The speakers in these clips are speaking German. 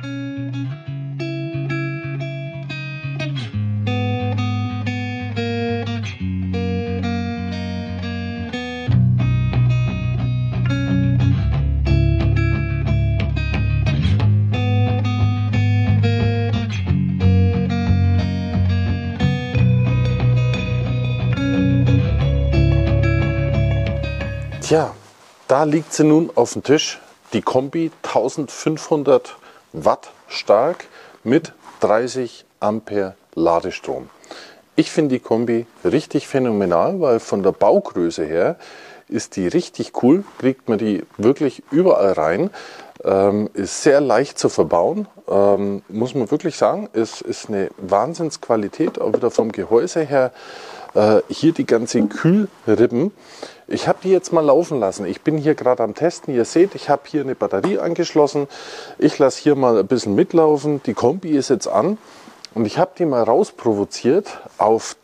Tja, da liegt sie nun auf dem Tisch, die Kombi 1500 Watt stark mit 30 Ampere Ladestrom. Ich finde die Kombi richtig phänomenal, weil von der Baugröße her ist die richtig cool, kriegt man die wirklich überall rein, ist sehr leicht zu verbauen, muss man wirklich sagen, ist eine Wahnsinnsqualität, auch wieder vom Gehäuse her. Hier die ganzen Kühlrippen. Ich habe die jetzt mal laufen lassen. Ich bin hier gerade am Testen. Ihr seht, ich habe hier eine Batterie angeschlossen. Ich lasse hier mal ein bisschen mitlaufen. Die Kombi ist jetzt an und ich habe die mal rausprovoziert auf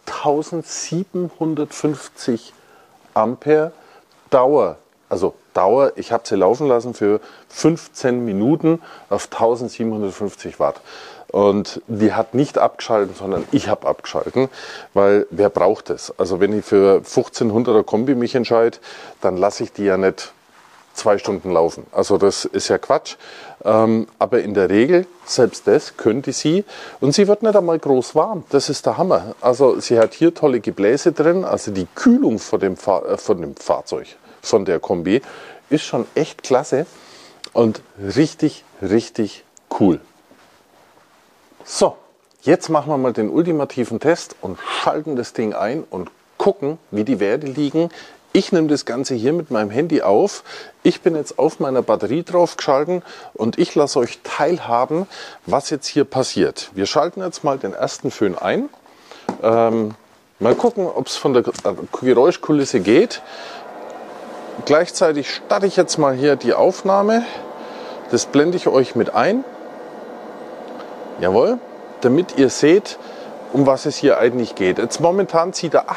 1750 Ampere Dauer. Also Dauer, ich habe sie laufen lassen für 15 Minuten auf 1750 Watt. Und die hat nicht abgeschalten, sondern ich habe abgeschalten, weil wer braucht das? Also wenn ich für 1500er Kombi mich entscheide, dann lasse ich die ja nicht 2 Stunden laufen. Also das ist ja Quatsch. Aber in der Regel, selbst das könnte sie. Und sie wird nicht einmal groß warm. Das ist der Hammer. Also sie hat hier tolle Gebläse drin. Also die Kühlung von dem Fahrzeug, von der Kombi, ist schon echt klasse und richtig, richtig cool. So, jetzt machen wir mal den ultimativen Test und schalten das Ding ein und gucken, wie die Werte liegen. Ich nehme das Ganze hier mit meinem Handy auf. Ich bin jetzt auf meiner Batterie drauf geschalten und ich lasse euch teilhaben, was jetzt hier passiert. Wir schalten jetzt mal den ersten Föhn ein. Mal gucken, ob es von der Geräuschkulisse geht. Gleichzeitig starte ich jetzt mal hier die Aufnahme. Das blende ich euch mit ein. Jawohl, damit ihr seht, um was es hier eigentlich geht. Jetzt momentan zieht er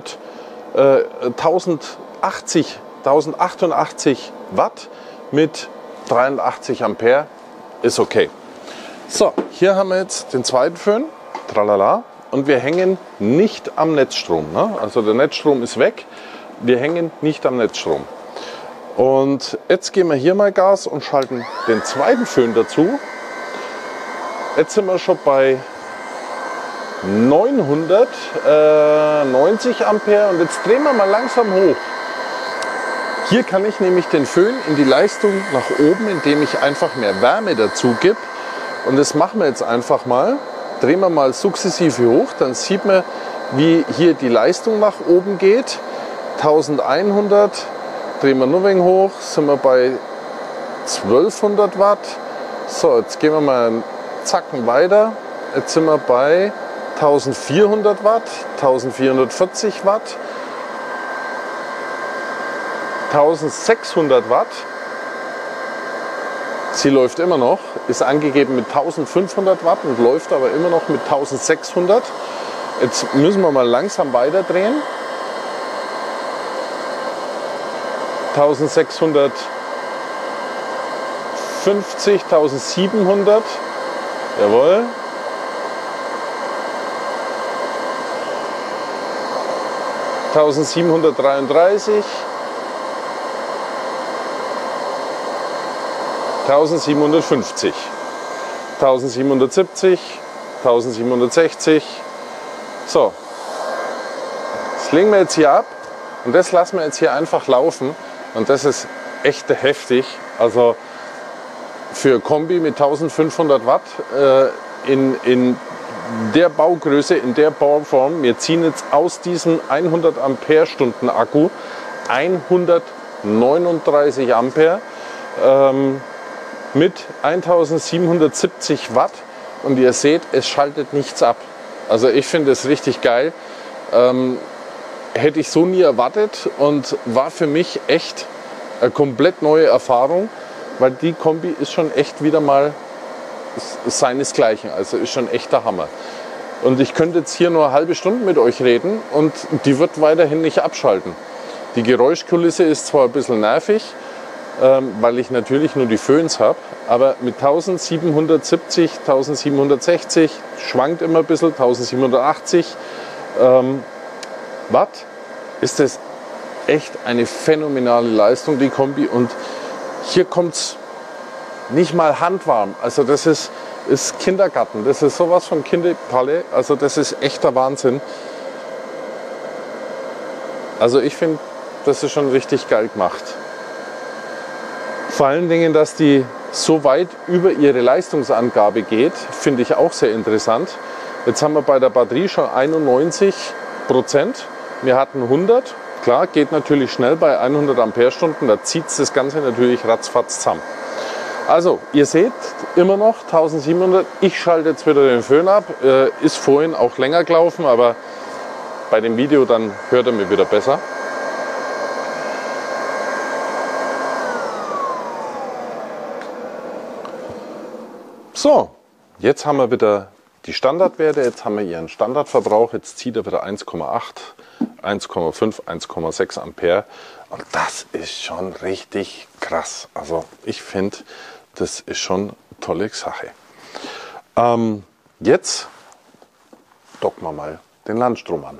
1088 Watt mit 83 Ampere. Ist okay. So, hier haben wir jetzt den zweiten Föhn. Tralala. Und wir hängen nicht am Netzstrom. Ne? Also der Netzstrom ist weg. Wir hängen nicht am Netzstrom. Und jetzt geben wir hier mal Gas und schalten den zweiten Föhn dazu. Jetzt sind wir schon bei 990 Ampere und jetzt drehen wir mal langsam hoch. Hier kann ich nämlich den Föhn in die Leistung nach oben, indem ich einfach mehr Wärme dazu gebe. Und das machen wir jetzt einfach mal. Drehen wir mal sukzessive hoch, dann sieht man, wie hier die Leistung nach oben geht. 1100, drehen wir nur ein wenig hoch, sind wir bei 1200 Watt. So, jetzt gehen wir mal einen Zacken weiter. Jetzt sind wir bei 1400 Watt, 1440 Watt, 1600 Watt. Sie läuft immer noch, ist angegeben mit 1500 Watt und läuft aber immer noch mit 1600. Jetzt müssen wir mal langsam weiterdrehen. 1650, 1700. Jawohl. (1733), 1750, 1770, 1760. So, das legen wir jetzt hier ab und das lassen wir jetzt hier einfach laufen und das ist echt heftig. Also für Kombi mit 1500 Watt in der Baugröße, in der Bauform. Wir ziehen jetzt aus diesem 100 Ampere-Stunden Akku 139 Ampere mit 1770 Watt und ihr seht, es schaltet nichts ab. Also ich finde es richtig geil. Hätte ich so nie erwartet und war für mich echt eine komplett neue Erfahrung, weil die Kombi ist schon echt wieder mal seinesgleichen, also ist schon echt der Hammer. Und ich könnte jetzt hier nur eine halbe Stunde mit euch reden und die wird weiterhin nicht abschalten. Die Geräuschkulisse ist zwar ein bisschen nervig, weil ich natürlich nur die Föhns habe. Aber mit 1770, 1760, schwankt immer ein bisschen, 1780 Watt, ist das echt eine phänomenale Leistung, die Kombi. Und hier kommt es nicht mal handwarm. Also das ist Kindergarten. Das ist sowas von Kinderpalle. Also das ist echter Wahnsinn. Also ich finde, das ist schon richtig geil gemacht. Vor allen Dingen, dass die so weit über ihre Leistungsangabe geht, finde ich auch sehr interessant. Jetzt haben wir bei der Batterie schon 91%. Wir hatten 100. Klar, geht natürlich schnell bei 100 Ampere-Stunden. Da zieht es das Ganze natürlich ratzfatz zusammen. Also, ihr seht immer noch 1700. Ich schalte jetzt wieder den Föhn ab. Ist vorhin auch länger gelaufen, aber bei dem Video dann hört er mir wieder besser. So, jetzt haben wir wieder die Standardwerte. Jetzt haben wir ihren Standardverbrauch. Jetzt zieht er wieder 1,8, 1,5, 1,6 Ampere. Und das ist schon richtig krass. Also ich finde, das ist schon eine tolle Sache. Jetzt docken wir mal den Landstrom an.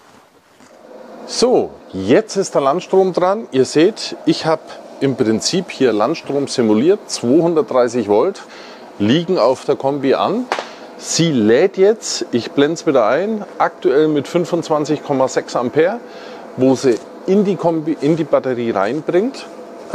So, jetzt ist der Landstrom dran. Ihr seht, ich habe im Prinzip hier Landstrom simuliert. 230 Volt liegen auf der Kombi an. Sie lädt jetzt, ich blende es wieder ein, aktuell mit 25,6 Ampere, wo sie in die Kombi, in die Batterie reinbringt.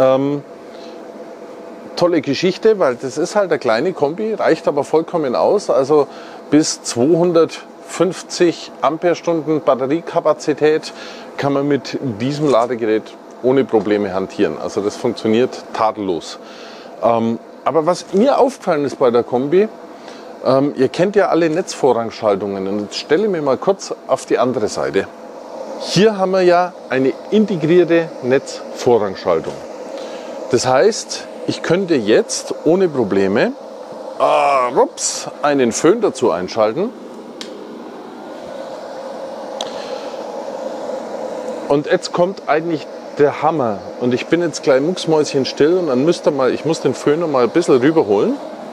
Tolle Geschichte, weil das ist halt eine kleine Kombi, reicht aber vollkommen aus. Also bis 250 Ampere-Stunden Batteriekapazität kann man mit diesem Ladegerät ohne Probleme hantieren. Also das funktioniert tadellos. Aber was mir aufgefallen ist bei der Kombi, ihr kennt ja alle Netzvorrangschaltungen. Und jetzt stelle ich mich mal kurz auf die andere Seite. Hier haben wir ja eine integrierte Netzvorrangschaltung. Das heißt, ich könnte jetzt ohne Probleme einen Föhn dazu einschalten. Und jetzt kommt eigentlich der Hammer. Und ich bin jetzt gleich mucksmäuschenstill und dann ich muss den Föhn noch mal ein bisschen rüberholen.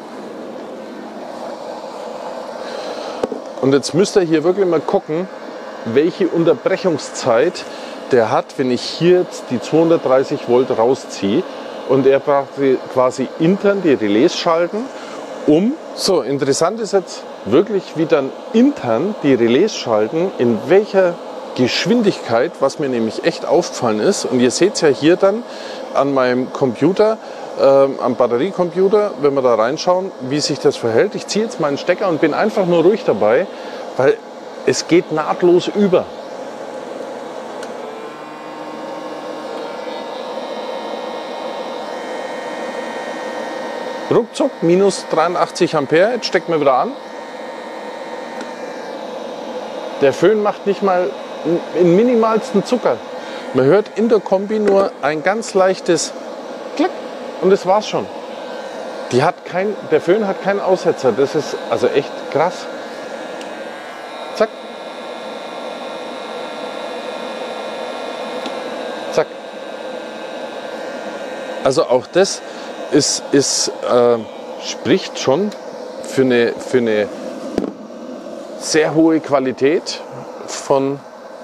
Und jetzt müsst ihr hier wirklich mal gucken, welche Unterbrechungszeit der hat, wenn ich hier jetzt die 230 Volt rausziehe. Und er braucht quasi intern die Relais schalten, so interessant ist jetzt wirklich, wie dann intern die Relais schalten, in welcher Geschwindigkeit, was mir nämlich echt aufgefallen ist. Und ihr seht es ja hier dann an meinem Computer, am Batteriecomputer, wenn wir da reinschauen, wie sich das verhält. Ich ziehe jetzt meinen Stecker und bin einfach nur ruhig dabei, weil es geht nahtlos über. Ruckzuck, minus 83 Ampere, jetzt steckt man wieder an. Der Föhn macht nicht mal den minimalsten Zucker. Man hört in der Kombi nur ein ganz leichtes Klick und das war's schon. Der Föhn hat keinen Aussetzer, das ist also echt krass. Zack. Zack. Also auch das spricht schon für eine sehr hohe Qualität von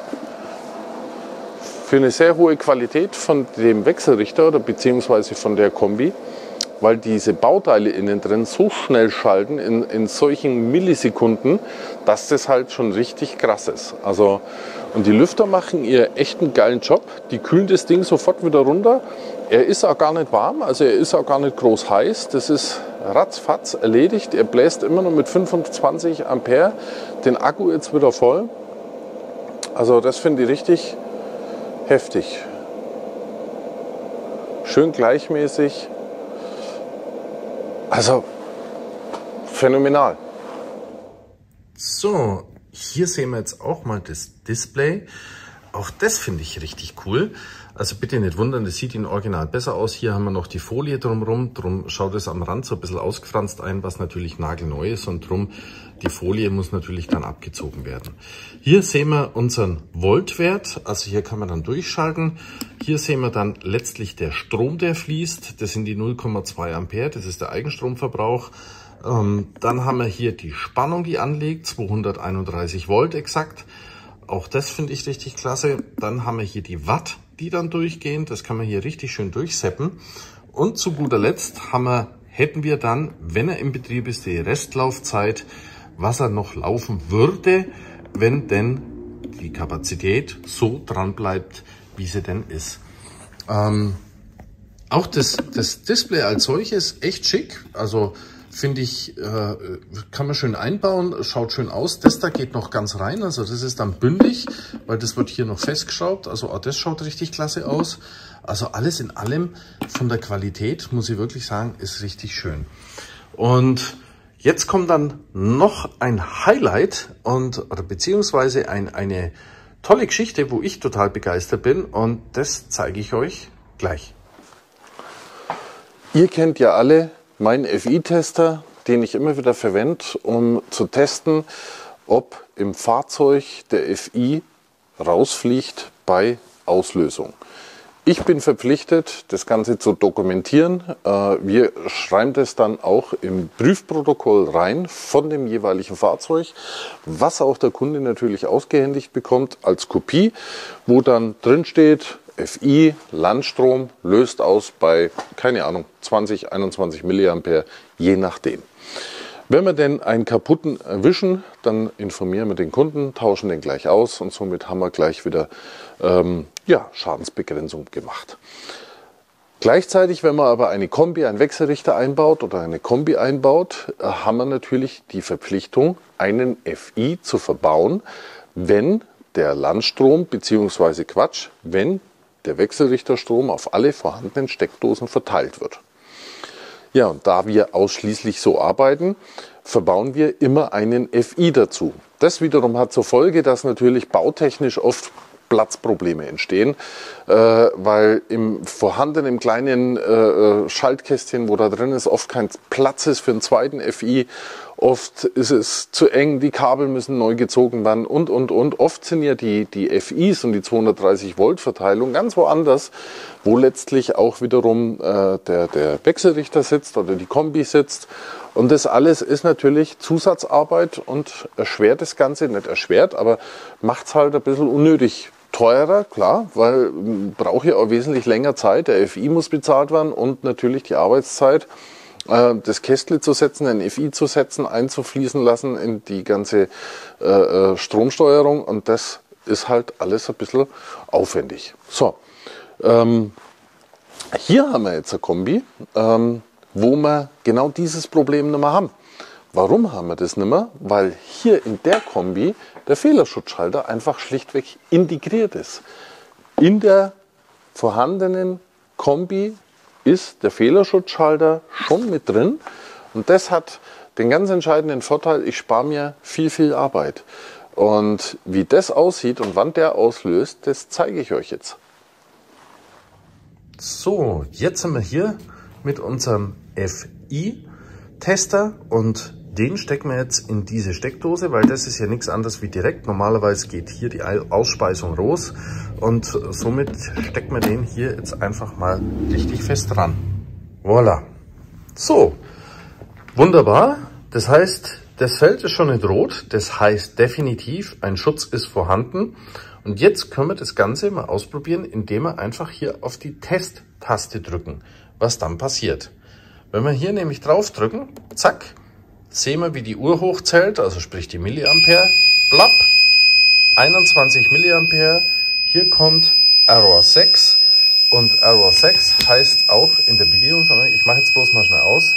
dem Wechselrichter oder beziehungsweise von der Kombi, weil diese Bauteile innen drin so schnell schalten in solchen Millisekunden, dass das halt schon richtig krass ist. Also, und die Lüfter machen ihr echt einen geilen Job. Die kühlen das Ding sofort wieder runter. Er ist auch gar nicht warm, also er ist auch gar nicht groß heiß. Das ist ratzfatz erledigt. Er bläst immer noch mit 25 Ampere den Akku jetzt wieder voll. Also das finde ich richtig heftig. Schön gleichmäßig. Also phänomenal. So, hier sehen wir jetzt auch mal das Display. auch das finde ich richtig cool. Also bitte nicht wundern, das sieht in Original besser aus. Hier haben wir noch die Folie drumherum. Drum schaut es am Rand so ein bisschen ausgefranst ein, was natürlich nagelneu ist. Und drum, die Folie muss natürlich dann abgezogen werden. Hier sehen wir unseren Voltwert. Also hier kann man dann durchschalten. Hier sehen wir dann letztlich der Strom, der fließt. Das sind die 0,2 Ampere. Das ist der Eigenstromverbrauch. Dann haben wir hier die Spannung, die anlegt. 231 Volt exakt. Auch das finde ich richtig klasse. Dann haben wir hier die Watt, die dann durchgehen. Das kann man hier richtig schön durchseppen. Und zu guter Letzt hätten wir dann, wenn er im Betrieb ist, die Restlaufzeit, was er noch laufen würde, wenn denn die Kapazität so dran bleibt, wie sie denn ist. Auch das Display als solches echt schick. Also finde ich, kann man schön einbauen, schaut schön aus. Das da geht noch ganz rein, also das ist dann bündig, weil das wird hier noch festgeschraubt. Also auch das schaut richtig klasse aus. Also alles in allem von der Qualität, muss ich wirklich sagen, ist richtig schön. Und jetzt kommt dann noch ein Highlight oder beziehungsweise eine tolle Geschichte, wo ich total begeistert bin, und das zeige ich euch gleich. Ihr kennt ja alle meinen FI-Tester, den ich immer wieder verwende, um zu testen, ob im Fahrzeug der FI rausfliegt bei Auslösung. Ich bin verpflichtet, das Ganze zu dokumentieren. Wir schreiben das dann auch im Prüfprotokoll rein von dem jeweiligen Fahrzeug, was auch der Kunde natürlich ausgehändigt bekommt als Kopie, wo dann drin steht, FI, Landstrom, löst aus bei, keine Ahnung, 20, 21 Milliampere, je nachdem. Wenn wir denn einen kaputten erwischen, dann informieren wir den Kunden, tauschen den gleich aus und somit haben wir gleich wieder Schadensbegrenzung gemacht. Gleichzeitig, wenn man aber eine Kombi, einen Wechselrichter einbaut oder eine Kombi einbaut, haben wir natürlich die Verpflichtung, einen FI zu verbauen, wenn der Landstrom, beziehungsweise wenn der Wechselrichterstrom auf alle vorhandenen Steckdosen verteilt wird. Ja, und da wir ausschließlich so arbeiten, verbauen wir immer einen FI dazu. Das wiederum hat zur Folge, dass natürlich bautechnisch oft Platzprobleme entstehen, weil im vorhandenen kleinen Schaltkästchen, wo da drin ist, oft kein Platz ist für einen zweiten FI. Oft ist es zu eng, die Kabel müssen neu gezogen werden und. Oft sind ja die FIs und die 230 Volt Verteilung ganz woanders, wo letztlich auch wiederum der Wechselrichter sitzt oder die Kombi sitzt. Und das alles ist natürlich Zusatzarbeit und erschwert das Ganze, nicht erschwert, aber macht es halt ein bisschen unnötig teurer, klar, weil braucht ja auch wesentlich länger Zeit. Der FI muss bezahlt werden und natürlich die Arbeitszeit, das Kästle zu setzen, ein FI zu setzen, einzufließen lassen in die ganze Stromsteuerung, und das ist halt alles ein bisschen aufwendig. So, hier haben wir jetzt eine Kombi, wo wir genau dieses Problem nicht mehr haben. Warum haben wir das nicht mehr? Weil hier in der Kombi der Fehlerschutzschalter einfach schlichtweg integriert ist. In der vorhandenen Kombi ist der Fehlerschutzschalter schon mit drin, und das hat den ganz entscheidenden Vorteil, ich spare mir viel Arbeit. Und wie das aussieht und wann der auslöst, das zeige ich euch jetzt. So, jetzt sind wir hier mit unserem FI-Tester und den stecken wir jetzt in diese Steckdose, weil das ist ja nichts anderes wie direkt. Normalerweise geht hier die Ausspeisung raus und somit stecken wir den hier jetzt einfach mal richtig fest dran. Voilà. So, wunderbar. Das heißt, das Feld ist schon nicht rot. Das heißt definitiv, ein Schutz ist vorhanden. Und jetzt können wir das Ganze mal ausprobieren, indem wir einfach hier auf die Test-Taste drücken, was dann passiert. Wenn wir hier nämlich drauf drücken, zack, sehen wir, wie die Uhr hochzählt, also sprich die Milliampere, blapp, 21 Milliampere, hier kommt Error 6 und Error 6 heißt auch in der Bedienungsanleitung, ich mache jetzt bloß mal schnell aus,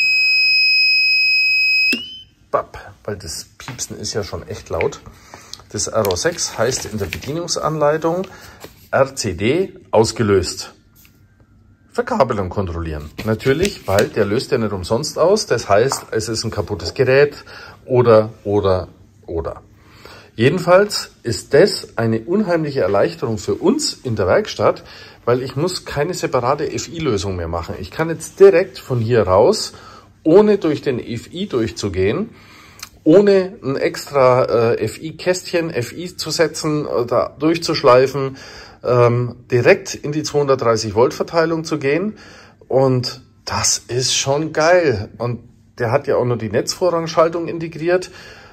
bapp, weil das Piepsen ist ja schon echt laut, das Error 6 heißt in der Bedienungsanleitung RCD ausgelöst. Verkabelung kontrollieren. Natürlich, weil der löst ja nicht umsonst aus. Das heißt, es ist ein kaputtes Gerät oder. Jedenfalls ist das eine unheimliche Erleichterung für uns in der Werkstatt, weil ich muss keine separate FI-Lösung mehr machen. Ich kann jetzt direkt von hier raus, ohne durch den FI durchzugehen, ohne ein extra FI-Kästchen, FI zu setzen, da durchzuschleifen, direkt in die 230 Volt Verteilung zu gehen. Und das ist schon geil. Und der hat ja auch noch die Netzvorrangschaltung integriert.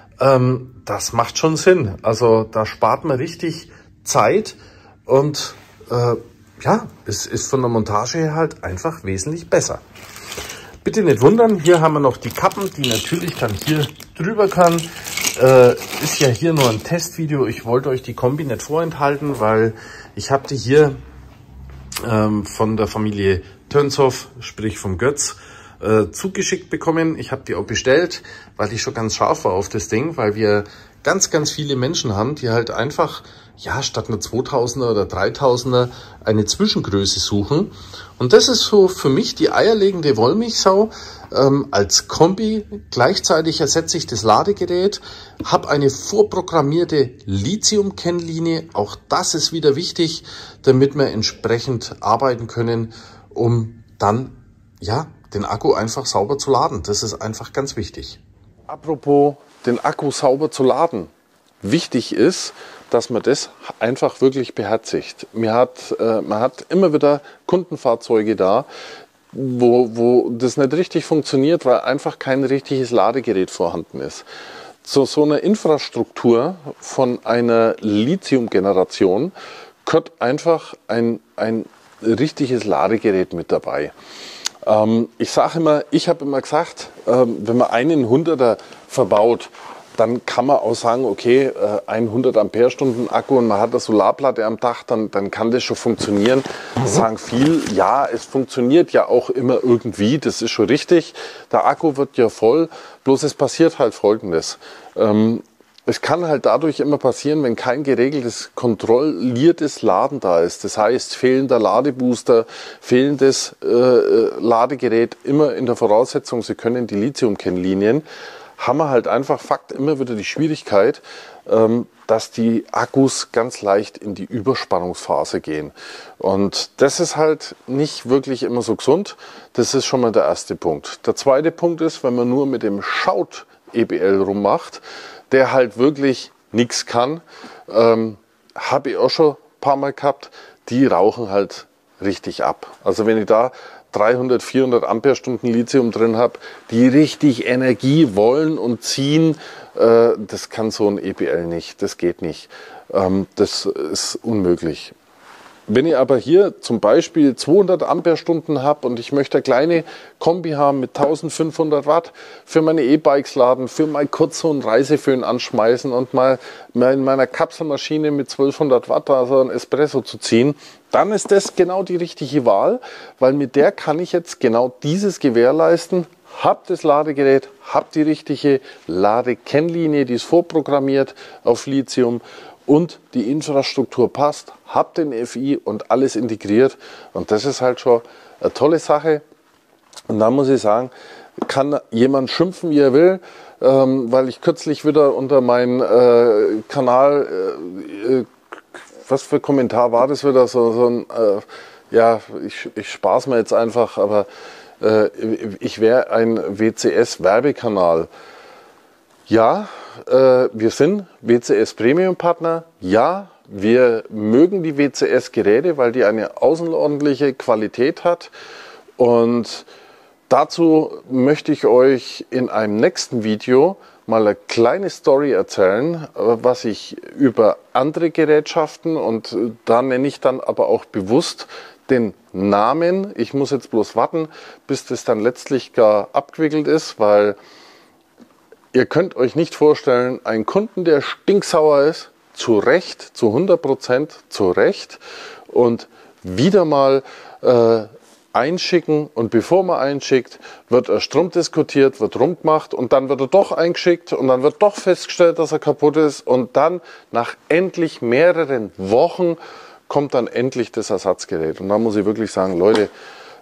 Das macht schon Sinn. Also da spart man richtig Zeit und ja, es ist von der Montage her halt einfach wesentlich besser. Bitte nicht wundern, hier haben wir noch die Kappen, die natürlich dann hier drüber kann. Ist ja hier nur ein Testvideo. Ich wollte euch die Kombi nicht vorenthalten, weil ich habe die hier von der Familie Tönshoff, sprich vom Götz, zugeschickt bekommen. Ich habe die auch bestellt, weil ich schon ganz scharf war auf das Ding, weil wir ganz, ganz viele Menschen haben, die halt einfach, ja, statt einer 2000er oder 3000er eine Zwischengröße suchen. Und das ist so für mich die eierlegende Wollmilchsau. Als Kombi, gleichzeitig ersetze ich das Ladegerät, habe eine vorprogrammierte Lithium-Kennlinie. Auch das ist wieder wichtig, damit wir entsprechend arbeiten können, um dann, ja, den Akku einfach sauber zu laden. Das ist einfach ganz wichtig. Apropos den Akku sauber zu laden. Wichtig ist, dass man das einfach wirklich beherzigt. Man hat immer wieder Kundenfahrzeuge da, wo das nicht richtig funktioniert, weil einfach kein richtiges Ladegerät vorhanden ist. Zu so einer Infrastruktur von einer Lithium-Generation gehört einfach ein richtiges Ladegerät mit dabei. Ich habe immer gesagt, wenn man einen 100er verbaut, dann kann man auch sagen, okay, 100 Ampere-Stunden Akku und man hat eine Solarplatte am Dach, dann kann das schon funktionieren. Das sagen viel, ja, es funktioniert ja auch immer irgendwie, das ist schon richtig. Der Akku wird ja voll, bloß es passiert halt Folgendes. Es kann halt dadurch immer passieren, wenn kein geregeltes, kontrolliertes Laden da ist. Das heißt, fehlender Ladebooster, fehlendes Ladegerät, immer in der Voraussetzung, Sie können die Lithium-Kennlinien, haben wir halt einfach Fakt immer wieder die Schwierigkeit, dass die Akkus ganz leicht in die Überspannungsphase gehen. Und das ist halt nicht wirklich immer so gesund. Das ist schon mal der erste Punkt. Der zweite Punkt ist, wenn man nur mit dem Schaut-EBL rummacht, der halt wirklich nichts kann, habe ich auch schon ein paar Mal gehabt, die rauchen halt richtig ab. Also wenn ich da 300, 400 Ampere-Stunden Lithium drin habe, die richtig Energie wollen und ziehen, das kann so ein EBL nicht, das geht nicht. Das ist unmöglich. Wenn ich aber hier zum Beispiel 200 Ampere-Stunden habe und ich möchte eine kleine Kombi haben mit 1500 Watt für meine E-Bikes laden, für mal kurz so einen Reiseföhn anschmeißen und mal in meiner Kapselmaschine mit 1200 Watt also ein Espresso zu ziehen, dann ist das genau die richtige Wahl, weil mit der kann ich jetzt genau dieses gewährleisten. Hab das Ladegerät, hab die richtige Ladekennlinie, die ist vorprogrammiert auf Lithium und die Infrastruktur passt, hab den FI und alles integriert und das ist halt schon eine tolle Sache. Und da muss ich sagen, kann jemand schimpfen, wie er will, weil ich kürzlich wieder unter meinen Kanal, was für Kommentar war das wieder, so ein, ja, ich spaß mir jetzt einfach, aber ich wäre ein WCS-Werbekanal. Ja, wir sind WCS Premium Partner. Ja, wir mögen die WCS Geräte, weil die eine außerordentliche Qualität hat. Und dazu möchte ich euch in einem nächsten Video mal eine kleine Story erzählen, was ich über andere Gerätschaften, und da nenne ich dann aber auch bewusst den Namen. Ich muss jetzt bloß warten, bis das dann letztlich gar abgewickelt ist, weil ihr könnt euch nicht vorstellen, einen Kunden, der stinksauer ist, zu Recht, zu 100% zu Recht, und wieder mal einschicken, und bevor man einschickt, wird er Strom diskutiert, wird rumgemacht und dann wird er doch eingeschickt und dann wird doch festgestellt, dass er kaputt ist, und dann nach endlich mehreren Wochen kommt dann endlich das Ersatzgerät. Und da muss ich wirklich sagen, Leute,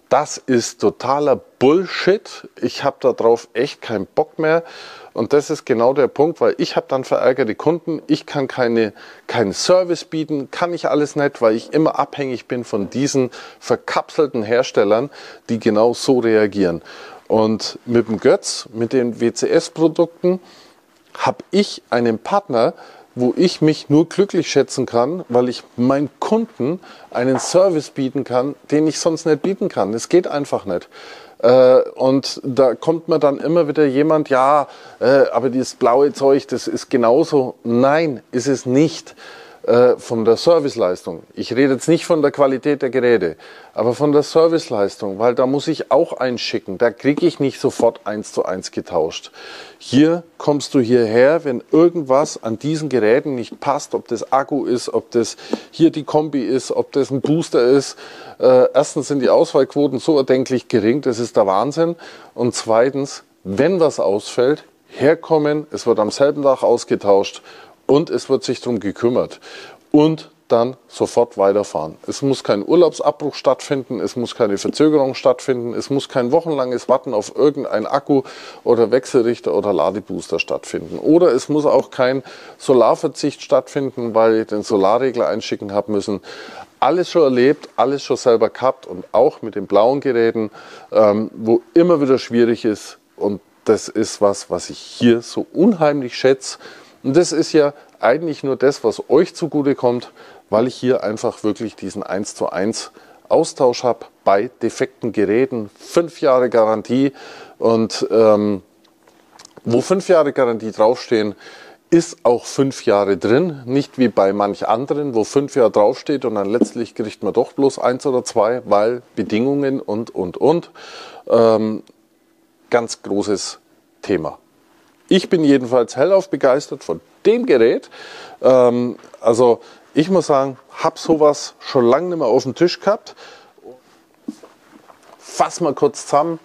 das ist totaler Bullshit. Ich habe darauf echt keinen Bock mehr. Und das ist genau der Punkt, weil ich habe dann verärgerte Kunden. Ich kann keinen Service bieten, kann ich alles nicht, weil ich immer abhängig bin von diesen verkapselten Herstellern, die genau so reagieren. Und mit dem Götz, mit den WCS-Produkten, habe ich einen Partner, wo ich mich nur glücklich schätzen kann, weil ich meinen Kunden einen Service bieten kann, den ich sonst nicht bieten kann. Das geht einfach nicht. Und da kommt mir dann immer wieder jemand, ja, aber dieses blaue Zeug, das ist genauso. Nein, ist es nicht. Von der Serviceleistung. Ich rede jetzt nicht von der Qualität der Geräte, aber von der Serviceleistung, weil da muss ich auch einschicken. Da kriege ich nicht sofort 1:1 getauscht. Hier kommst du hierher, wenn irgendwas an diesen Geräten nicht passt, ob das Akku ist, ob das hier die Kombi ist, ob das ein Booster ist. Erstens sind die Ausfallquoten so erdenklich gering, das ist der Wahnsinn. Und zweitens, wenn was ausfällt, herkommen, es wird am selben Tag ausgetauscht. Und es wird sich darum gekümmert und dann sofort weiterfahren. Es muss kein Urlaubsabbruch stattfinden, es muss keine Verzögerung stattfinden, es muss kein wochenlanges Warten auf irgendein Akku oder Wechselrichter oder Ladebooster stattfinden. Oder es muss auch kein Solarverzicht stattfinden, weil ich den Solarregler einschicken habe müssen. Alles schon erlebt, alles schon selber gehabt und auch mit den blauen Geräten, wo immer wieder schwierig ist. Und das ist was ich hier so unheimlich schätze. Und das ist ja eigentlich nur das, was euch zugute kommt, weil ich hier einfach wirklich diesen 1:1 Austausch habe bei defekten Geräten, 5 Jahre Garantie. Und wo 5 Jahre Garantie draufstehen, ist auch 5 Jahre drin. Nicht wie bei manch anderen, wo 5 Jahre draufsteht und dann letztlich kriegt man doch bloß 1 oder 2, weil Bedingungen und. Ganz großes Thema. Ich bin jedenfalls hellauf begeistert von dem Gerät. Also ich muss sagen, habe sowas schon lange nicht mehr auf dem Tisch gehabt. Fass mal kurz zusammen.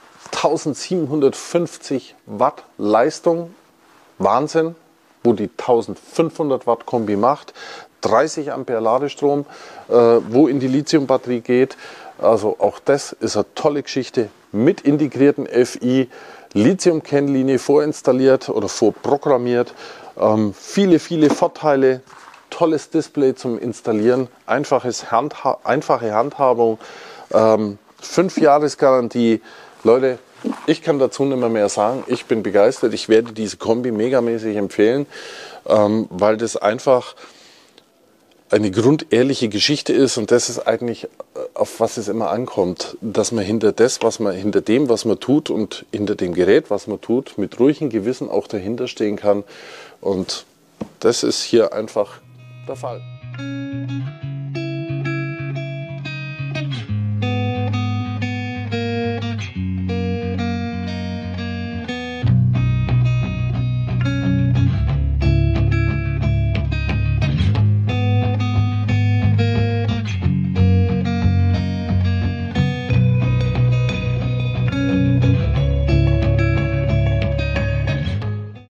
1750 Watt Leistung. Wahnsinn, wo die 1500 Watt Kombi macht. 30 Ampere Ladestrom, wo in die Lithiumbatterie geht. Also auch das ist eine tolle Geschichte mit integrierten FI. Lithium-Kennlinie vorinstalliert oder vorprogrammiert. Viele Vorteile, tolles Display zum Installieren, einfache Handhabung, 5 Jahresgarantie. Leute, ich kann dazu nicht mehr sagen. Ich bin begeistert. Ich werde diese Kombi megamäßig empfehlen, weil das einfach eine grundehrliche Geschichte ist und das ist eigentlich, auf was es immer ankommt, dass man hinter dem, was man tut und hinter dem Gerät, was man tut, mit ruhigem Gewissen auch dahinter stehen kann und das ist hier einfach der Fall.